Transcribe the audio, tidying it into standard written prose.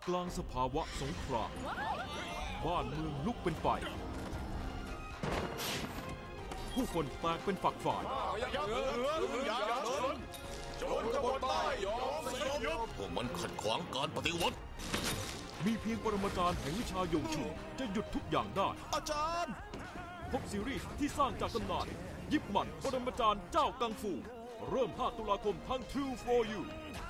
กลางสภาวะสงครามบ้านเมืองลุกเป็นไฟผู้คนแตกเป็นฝักฝ่ายพวกมันขัดขวางการปฏิวัติมีเพียงปรมาจารย์แห่งวิชาโยงชุนจะหยุดทุกอย่างได้อาจารย์พบซีรีส์ที่สร้างจากตำนานยิบหมั่นปรมาจารย์เจ้ากังฟูเริ่ม5 ตุลาคมทาง True for You